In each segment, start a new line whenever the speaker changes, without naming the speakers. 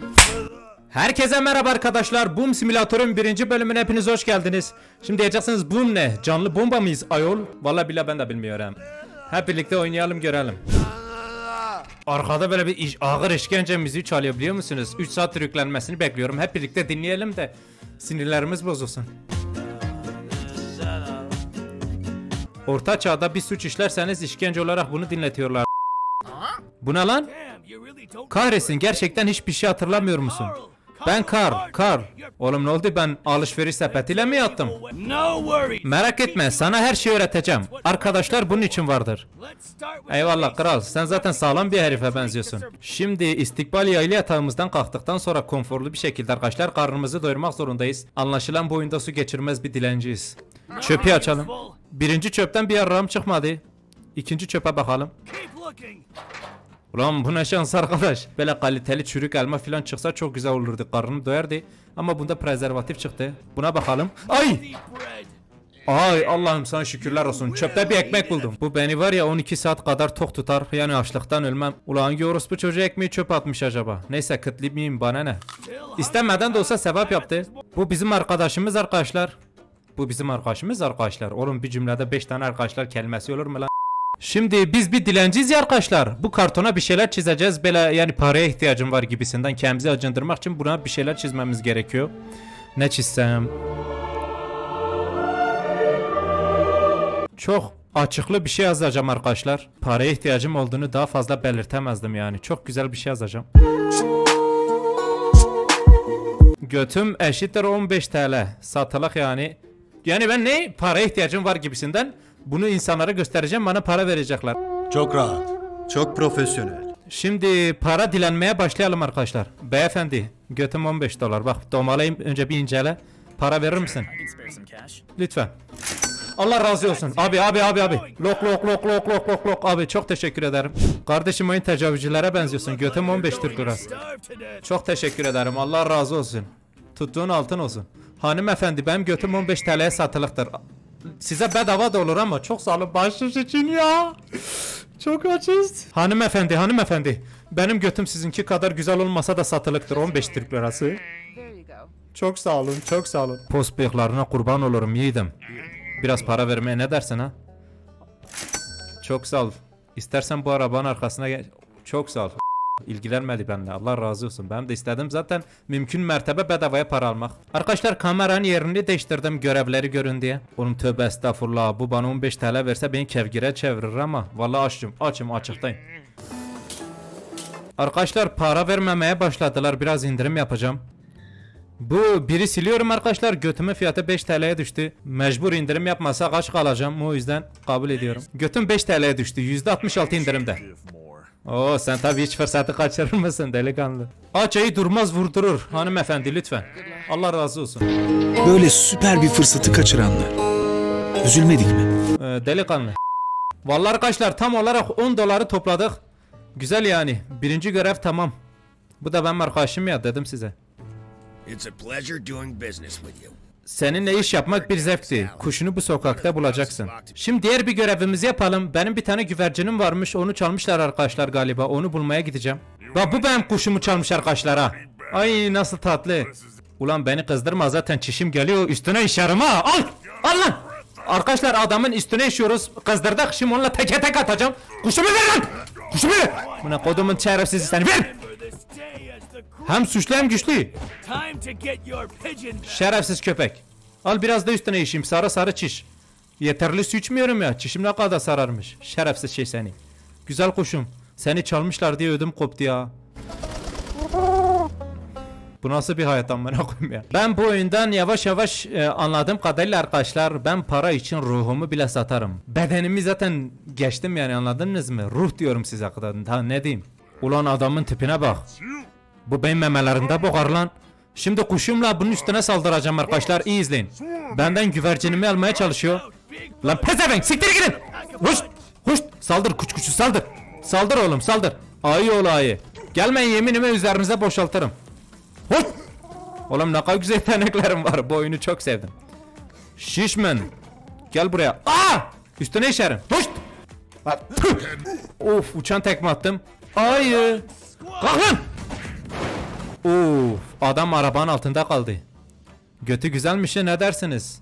Herkese merhaba arkadaşlar. Boom Simülatör'ün 1. bölümüne hepiniz hoş geldiniz. Şimdi diyeceksiniz boom ne? Canlı bomba mıyız ayol? Vallahi billahi ben de bilmiyorum. Hep birlikte oynayalım görelim. Arkada böyle bir ağır işkence müziği çalıyor biliyor musunuz? 3 saattir yüklenmesini bekliyorum. Hep birlikte dinleyelim de sinirlerimiz bozulsun. Orta çağda bir suç işlerseniz işkence olarak bunu dinletiyorlar. Bu ne lan? Kahretsin, gerçekten hiçbir şey hatırlamıyor musun? Ben Carl. Oğlum ne oldu, ben alışveriş sepetiyle mi yattım? Merak etme, sana her şeyi öğreteceğim. Arkadaşlar bunun için vardır. Eyvallah kral, sen zaten sağlam bir herife benziyorsun. Şimdi istikbal yaylı yatağımızdan kalktıktan sonra konforlu bir şekilde arkadaşlar karnımızı doyurmak zorundayız. Anlaşılan bu oyunda su geçirmez bir dilenciyiz. Çöpü açalım. Birinci çöpten bir yararım çıkmadı. İkinci çöpe bakalım. Ulan bu ne şans arkadaş. Böyle kaliteli çürük elma falan çıksa çok güzel olurdu. Karnım doyardı. Ama bunda prezervatif çıktı. Buna bakalım. Ay Allah'ım sana şükürler olsun. Çöpte bir ekmek buldum. Bu beni var ya 12 saat kadar tok tutar. Yani açlıktan ölmem. Ulan hangi orospu çocuğu ekmeği çöpe atmış acaba? Neyse kıtlayayım, bana ne. İstemeden de olsa sevap yaptı. Bu bizim arkadaşımız arkadaşlar. Oğlum bir cümlede 5 tane arkadaşlar kelimesi olur mu lan? Şimdi biz bir dilenciyiz ya arkadaşlar. Bu kartona bir şeyler çizeceğiz. Böyle yani paraya ihtiyacım var gibisinden kendimizi acındırmak için buna bir şeyler çizmemiz gerekiyor. Ne çizsem? Çok açıklı bir şey yazacağım arkadaşlar. Paraya ihtiyacım olduğunu daha fazla belirtemezdim yani. Çok güzel bir şey yazacağım. Götüm eşittir 15 TL. Satılık yani. Yani ben ne? Paraya ihtiyacım var gibisinden. Bunu insanlara göstereceğim, bana para verecekler.
Çok rahat, çok profesyonel.
Şimdi para dilenmeye başlayalım arkadaşlar. Beyefendi, götüm 15 dolar. Bak domalayayım, önce bir incele. Para verir misin? Lütfen. Allah razı olsun. Abi. Lok. Abi çok teşekkür ederim. Kardeşim oyun tecavüzcülere benziyorsun. Götüm 15 Türk lirası. Çok teşekkür ederim. Allah razı olsun. Tuttuğun altın olsun. Hanımefendi benim götüm 15 TL'ye satılıktır. Size bedava da olur ama çok sağ olun bağışınız için ya. Çok açız. Hanımefendi. Benim götüm sizinki kadar güzel olmasa da satılıktır, 15 Türk lirası. Çok sağ olun. Post bıyıklarına kurban olurum yiğidim. Biraz para vermeye ne dersin ha? Çok sağ ol. İstersen bu arabanın arkasına gel. Çok sağ ol. İlgilenmedi benimle, Allah razı olsun. Ben de istedim zaten, mümkün mertebe bedavaya para almak. Arkadaşlar kameranın yerini değiştirdim görevleri görün diye. Oğlum tövbe estağfurullah, bu bana 15 TL verse beni kevgire çevirir ama vallahi açım açıktayım. Arkadaşlar para vermemeye başladılar, biraz indirim yapacağım. Bu biri siliyorum arkadaşlar, götümün fiyatı 5 TL'ye düştü. Mecbur indirim yapmasa kaç kalacağım, o yüzden kabul ediyorum. Götüm 5 TL'ye düştü, %66 indirimde. Oo, sen tabii hiç fırsatı kaçırır mısın delikanlı? Açayı durmaz vurdurur hanımefendi, lütfen. Allah razı olsun.
Böyle süper bir fırsatı kaçıranlar. Üzülmedik mi?
Delikanlı. Vallahi arkadaşlar tam olarak 10 doları topladık. Güzel yani. Birinci görev tamam. Bu da benim arkadaşım ya, dedim size. Seninle iş yapmak bir zevkti. Kuşunu bu sokakta bulacaksın. Şimdi diğer bir görevimizi yapalım. Benim bir tane güvercinim varmış. Onu çalmışlar arkadaşlar galiba. Onu bulmaya gideceğim. Bak bu benim kuşumu çalmış arkadaşlar ha. Ay nasıl tatlı. Ulan beni kızdırma, zaten çişim geliyor. Üstüne işerim ha. Al lan. Arkadaşlar adamın üstüne işiyoruz. Kızdırdık. Şimdi onunla teke tek atacağım. Kuşumu ver lan. Kuşumu ver. Buna kodumun şerefsizi seni ver. Hem suçlu hem güçlü. Şerefsiz köpek. Al biraz da üstüne işeyim, sarı çiş. Yeterli su içmiyorum ya, çişim ne kadar sararmış. Şerefsiz şey seni. Güzel kuşum, seni çalmışlar diye ödüm koptu ya. Bu nasıl bir hayat amına koyayım ya. Ben bu oyundan yavaş yavaş anladığım kadarıyla arkadaşlar, ben para için ruhumu bile satarım. Bedenimi zaten geçtim yani, anladınız mı? Ruh diyorum size kadar, daha ne diyeyim. Ulan adamın tipine bak. Bu benim memelerinde bokar lan. Şimdi kuşumla bunun üstüne saldıracağım arkadaşlar, iyi izleyin. Benden güvercinimi almaya çalışıyor. Lan pezevenk, siktir gidin. Hoş saldır kuşu saldır. Saldır oğlum saldır. Ayı oğlu ayı. Gelmeyin, yeminimi üzerinize boşaltırım. Hoş. Oğlum ne kadar güzel yeteneklerim var, bu oyunu çok sevdim. Şişman. Gel buraya. Üstüne işerim. Hoş. Of, uçan tekme attım. Ayı. Kalk lan. Uf, adam arabanın altında kaldı. Götü güzelmiş ya, ne dersiniz?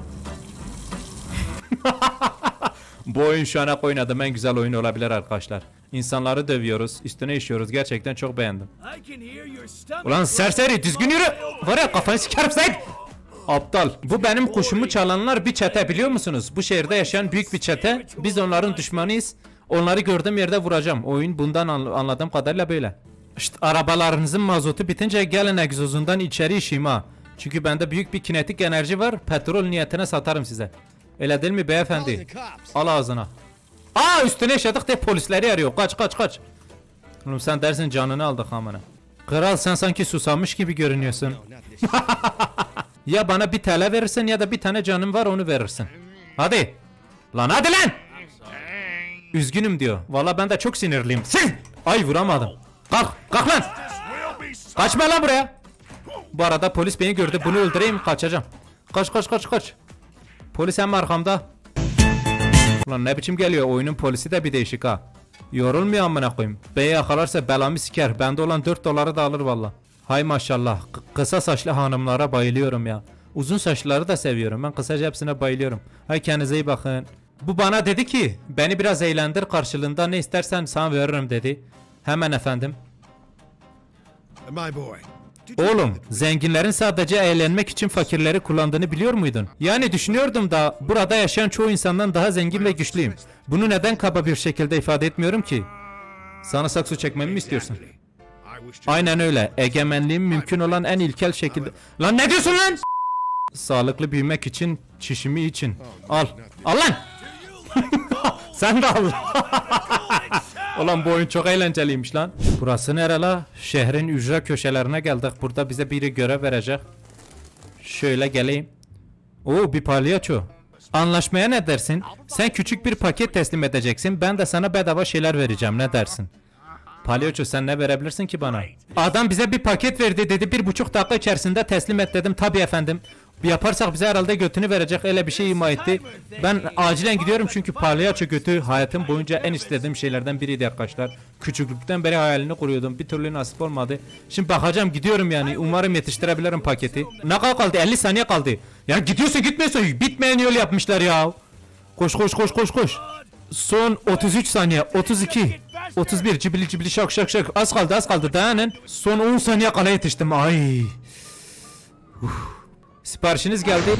Bu oyun şu ana oynadığım en güzel oyun olabilir arkadaşlar. İnsanları dövüyoruz, üstüne işiyoruz. Gerçekten çok beğendim. Ulan serseri, düzgün yürü. Var ya, kafanı sikerim sen. Aptal. Bu benim kuşumu çalanlar bir çete, biliyor musunuz? Bu şehirde yaşayan büyük bir çete. Biz onların düşmanıyız. Onları gördüğüm yerde vuracağım. Oyun bundan anladığım kadarıyla böyle. İşte arabalarınızın mazotu bitince gelin egzozundan içeri işeyim ha. Çünkü bende büyük bir kinetik enerji var. Petrol niyetine satarım size. Öyle değil mi beyefendi? Al ağzına. Aa, üstüne yaşadık de polisleri arıyor. Kaç kaç kaç. Oğlum sen dersin canını aldık amına. Kral, sen sanki susamış gibi görünüyorsun. Ya bana 1 TL verirsin ya da bir tane canım var, onu verirsin. Hadi. Lan hadi lan. Üzgünüm diyor. Valla ben de çok sinirliyim. Ay, vuramadım. Kalk kalk lan. Kaçma lan buraya. Bu arada polis beni gördü. Bunu öldüreyim, kaçacağım. Kaç kaç kaç kaç. Polis hem arkamda. Ulan ne biçim geliyor, oyunun polisi de bir değişik ha. Yorulmuyor amına koyayım. Beni yakalarsa belamı siker. Bende olan 4 doları da alır valla. Hay maşallah. Kısa saçlı hanımlara bayılıyorum ya. Uzun saçlıları da seviyorum. Ben kısaca hepsine bayılıyorum. Hay kendinize iyi bakın. Bu bana dedi ki beni biraz eğlendir, karşılığında ne istersen sana veririm dedi. Hemen efendim. Oğlum, zenginlerin sadece eğlenmek için fakirleri kullandığını biliyor muydun? Yani düşünüyordum da burada yaşayan çoğu insandan daha zengin ve güçlüyüm. Bunu neden kaba bir şekilde ifade etmiyorum ki? Sana saksı çekmemi mi istiyorsun? Aynen öyle. Egemenliğim mümkün olan en ilkel şekilde... Lan ne diyorsun lan? Sağlıklı büyümek için, çişimi için. Al. Al lan! Sen de al. Ulan bu oyun çok eğlenceliymiş lan. Burası nere la? Şehrin ücra köşelerine geldik. Burada bize biri görev verecek. Şöyle geleyim. Oo, bir palyaço. Anlaşmaya ne dersin? Sen küçük bir paket teslim edeceksin. Ben de sana bedava şeyler vereceğim. Ne dersin? Palyaço, sen ne verebilirsin ki bana? Adam bize bir paket verdi dedi. 1,5 dakika içerisinde teslim et dedim. Tabii efendim. Yaparsak bize herhalde götünü verecek, öyle bir şey ima etti. Ben acilen gidiyorum çünkü palyaço götü hayatım boyunca en istediğim şeylerden biriydi arkadaşlar. Küçüklükten beri hayalini kuruyordum. Bir türlü nasip olmadı. Şimdi bakacağım, gidiyorum yani. Umarım yetiştirebilirim paketi. Ne kadar kaldı? 50 saniye kaldı. Ya gidiyorsun gitmiyorsun. Bitmeyen yol yapmışlar ya. Koş koş koş koş koş. Son 33 saniye. 32. 31. Cibili cibili şak şak şak. Az kaldı az kaldı. Dayanın. Son 10 saniye kala yetiştim. Ay. Siparişiniz geldi.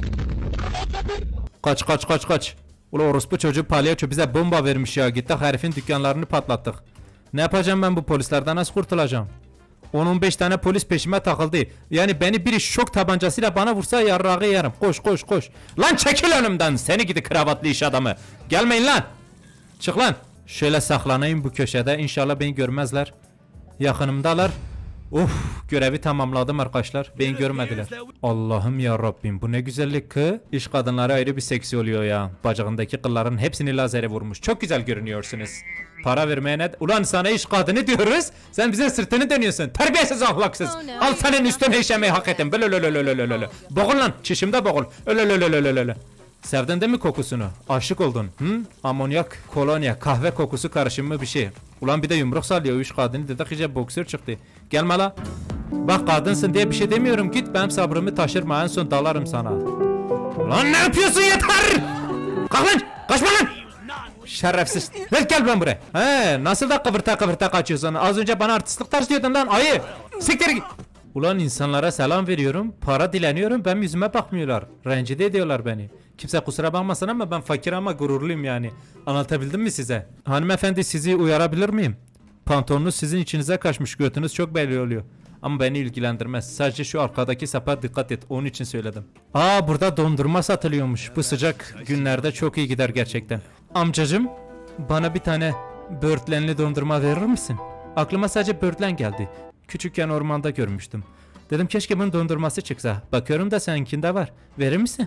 Kaç kaç kaç kaç. Ula orospu çocuğu palyaço bize bomba vermiş ya. Gittik herifin dükkanlarını patlattık. Ne yapacağım ben bu polislerden, nasıl kurtulacağım? 10-15 tane polis peşime takıldı. Yani beni biri şok tabancasıyla bana vursa yarrağı yerim. Koş koş koş. Lan çekil önümden, seni gidi kravatlı iş adamı. Gelmeyin lan. Çık lan. Şöyle saklanayım bu köşede. İnşallah beni görmezler. Yakınımdalar. Of, görevi tamamladım arkadaşlar. Beni görmediler. Allah'ım ya Rabbim, bu ne güzellik ki. İş kadınları ayrı bir seksi oluyor ya. Bacağındaki kılların hepsini lazere vurmuş. Çok güzel görünüyorsunuz. Para vermeye ne? Ulan sana iş kadını diyoruz. Sen bize sırtını dönüyorsun. Terbiyesiz, ahlaksız. Al senin üstüne işemeyi hak ettin. Böyle. Boğul lan. Çişimde boğul. Öyle. Sevdin değil mi kokusunu? Aşık oldun. Hı? Amonyak, kolonya, kahve kokusu karışımı bir şey. Ulan bir de yumruk sallıyor. Üç kadını dedik, iyice boksör çıktı. Gelme la. Bak kadınsın diye bir şey demiyorum. Git, benim sabrımı taşırma. En son dalarım sana. Lan ne yapıyorsun, yeter! Kalk lan! Kaçma lan! Şerefsiz. Gel ben buraya. He, nasıl da kıvırta kaçıyorsun? Az önce bana artistlik tarzıyordun lan. Ayı! Siktir git! Ulan insanlara selam veriyorum. Para dileniyorum. Benim yüzüme bakmıyorlar. Rencide ediyorlar beni. Kimse kusura bakmasın ama ben fakir ama gururluyum yani. Anlatabildim mi size? Hanımefendi, sizi uyarabilir miyim? Pantolonunuz sizin içinize kaçmış. Götünüz çok belli oluyor. Ama beni ilgilendirmez. Sadece şu arkadaki sapa dikkat et. Onun için söyledim. Aa, burada dondurma satılıyormuş. Bu sıcak günlerde çok iyi gider gerçekten. Amcacım, bana bir tane böğürtlenli dondurma verir misin? Aklıma sadece böğürtlen geldi. Küçükken ormanda görmüştüm. Dedim keşke bunun dondurması çıksa. Bakıyorum da seninkinde var. Verir misin?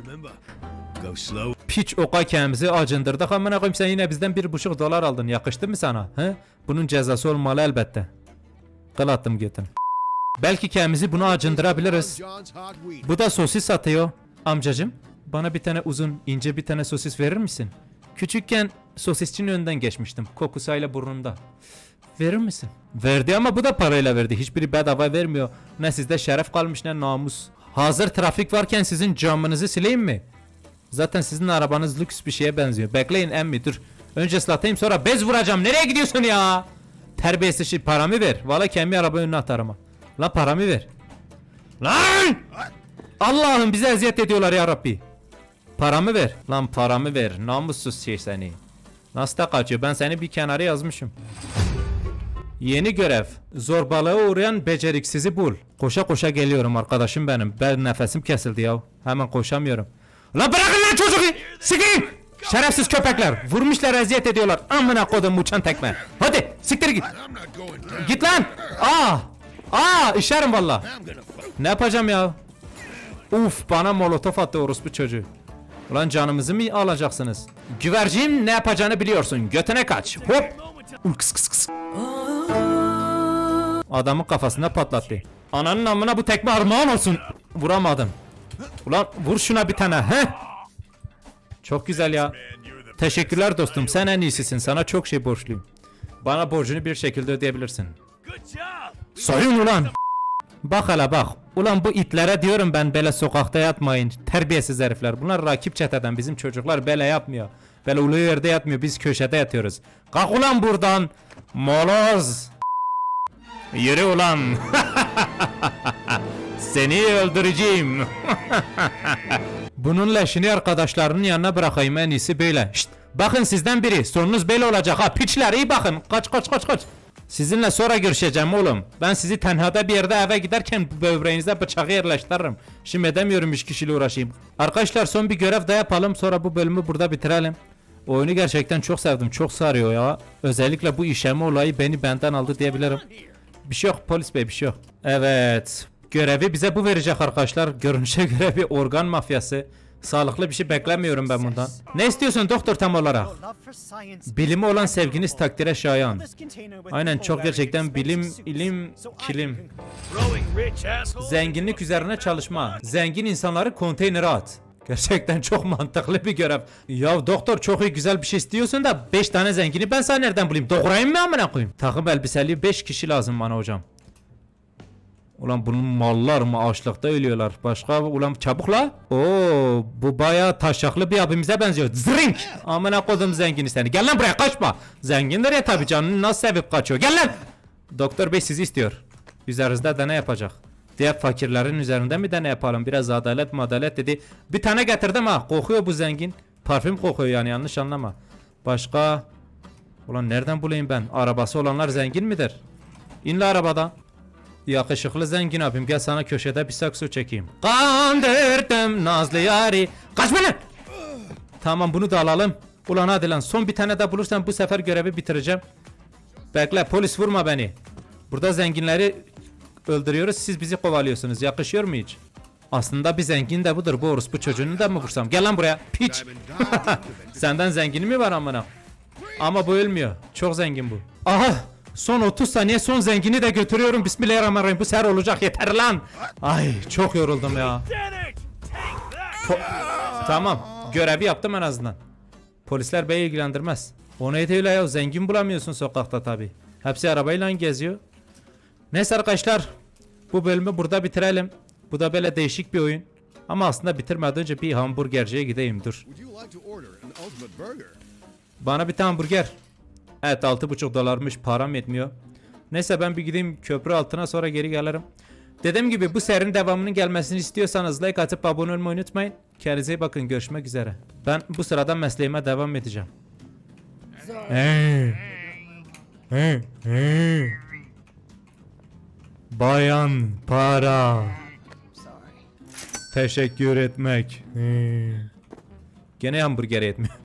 Piç oka kendimizi acındırdık. Amına koyayım, sen yine bizden 1,5 dolar aldın. Yakıştı mı sana? He? Bunun cezası olmalı elbette. Kıl attım götün. Belki kendimizi buna acındırabiliriz. Bu da sosis satıyor. Amcacım, bana bir tane uzun, ince bir tane sosis verir misin? Küçükken sosisçinin önünden geçmiştim. Kokusuyla burnumda. Verir misin? Verdi ama bu da parayla verdi. Hiçbiri bedava vermiyor. Ne sizde şeref kalmış ne namus. Hazır trafik varken sizin camınızı sileyim mi? Zaten sizin arabanız lüks bir şeye benziyor. Bekleyin emmi dur. Önce ıslatayım sonra bez vuracağım. Nereye gidiyorsun ya? Terbiyesiz şey, paramı ver. Valla kendi araba önüne atarım ha. Lan paramı ver. Lan! Allah'ım bize eziyet ediyorlar ya Rabbi. Paramı ver. Lan paramı ver. Namussuz şey seni. Nasıl da kaçıyor? Ben seni bir kenara yazmışım. Yeni görev. Zorbalığa uğrayan beceriksizi bul. Koşa koşa geliyorum arkadaşım benim. Ben nefesim kesildi ya. Hemen koşamıyorum. Lan bırakın lan çocuğu. Sikeyim. Şerefsiz köpekler. Vurmuşlar eziyet ediyorlar. Amına kodum uçan tekme. Hadi siktir git. Git lan. İşerim valla. Ne yapacağım ya? Uf bana molotof attı orospu çocuğu. Ulan canımızı mı alacaksınız? Güvercin ne yapacağını biliyorsun. Götüne kaç. Hop. Kıs kıs kıs. Adamın kafasına patlattı. Ananın amına bu tekme armağan olsun. Vuramadım. Ulan vur şuna bir tane. He? Çok güzel ya. Teşekkürler dostum. Sen en iyisisin. Sana çok şey borçluyum. Bana borcunu bir şekilde ödeyebilirsin. Soyun ulan. Bak hele bak. Ulan bu itlere diyorum ben böyle sokakta yatmayın. Terbiyesiz herifler. Bunlar rakip çeteden. Bizim çocuklar böyle yapmıyor. Böyle ulu yerde yatmıyor. Biz köşede yatıyoruz. Kalk ulan buradan. Moloz. Yürü ulan. Seni öldüreceğim. Bunun leşini arkadaşlarının yanına bırakayım en iyisi böyle. Şşt, bakın sizden biri. Sonunuz böyle olacak ha. Piçler iyi bakın. Kaç. Sizinle sonra görüşeceğim oğlum. Ben sizi tenhada bir yerde eve giderken böbreğinize bıçağı yerleştiririm. Şimdi edemiyorum 3 kişiyle uğraşayım. Arkadaşlar son bir görev de yapalım. Sonra bu bölümü burada bitirelim. Oyunu gerçekten çok sevdim. Çok sarıyor ya. Özellikle bu işeme olayı beni benden aldı diyebilirim. Bir şey yok polis bey bir şey yok. Evet. Görevi bize bu verecek arkadaşlar. Görünüşe göre bir organ mafyası. Sağlıklı bir şey beklemiyorum ben bundan. Ne istiyorsun doktor tam olarak? Bilimi olan sevginiz takdire şayan. Aynen çok gerçekten bilim, ilim, kilim. Zenginlik üzerine çalışma. Zengin insanları konteynere at. Gerçekten çok mantıklı bir görev. Ya doktor çok iyi güzel bir şey istiyorsun da 5 tane zengini ben sana nereden bulayım? Doğrayayım mı amına koyayım? Takım elbiseli 5 kişi lazım bana hocam. Ulan bunun mallar mı açlıkta ölüyorlar. Başka ulan çabuk la. Oo bu bayağı taşaklı bir abimize benziyor. Zrink. Amına kodum zengini seni. Gel lan buraya kaçma. Zengindir ya tabii canını nasıl sevip kaçıyor. Gel lan. Doktor bey sizi istiyor. Üzerinizde deney yapacak. Diğer fakirlerin üzerinde mi deney yapalım? Biraz adalet madalet dedi. Bir tane getirdim ha. Kokuyor bu zengin. Parfüm kokuyor yani yanlış anlama. Başka. Ulan nereden bulayım ben? Arabası olanlar zengin midir? İnle arabadan. Yakışıklı zengin abim gel sana köşede bir sakso çekeyim. Kandırdım nazlı yari. Kaçma lan. Tamam bunu da alalım. Ulan hadi lan son bir tane de bulursan bu sefer görevi bitireceğim. Bekle polis vurma beni. Burada zenginleri öldürüyoruz siz bizi kovalıyorsunuz. Yakışıyor mu hiç? Aslında bir zengin de budur. Bu orospu çocuğunu da mı vursam? Gel lan buraya piç. Senden zengini mi var amına? Ama bu ölmüyor. Çok zengin bu. Aha. Son 30 saniye son zengini de götürüyorum. Bismillahirrahmanirrahim. Bu sefer olacak yeter lan. Ay çok yoruldum ya. Tamam. Görevi yaptım en azından. Polisler beni ilgilendirmez. O neydi öyle ya? Zengin bulamıyorsun sokakta tabi. Hepsi arabayla geziyor. Neyse arkadaşlar. Bu bölümü burada bitirelim. Bu da böyle değişik bir oyun. Ama aslında bitirmeden önce bir hamburgerciye gideyim dur. Bana bir tane hamburger. Evet 6,5 dolarmış param yetmiyor. Neyse ben bir gideyim köprü altına sonra geri gelirim. Dediğim gibi bu serinin devamının gelmesini istiyorsanız like atıp abone olmayı unutmayın. Kendinize iyi bakın görüşmek üzere. Ben bu sırada mesleğime devam edeceğim. Bayan para. Teşekkür etmek. Gene hamburger yetmiyor.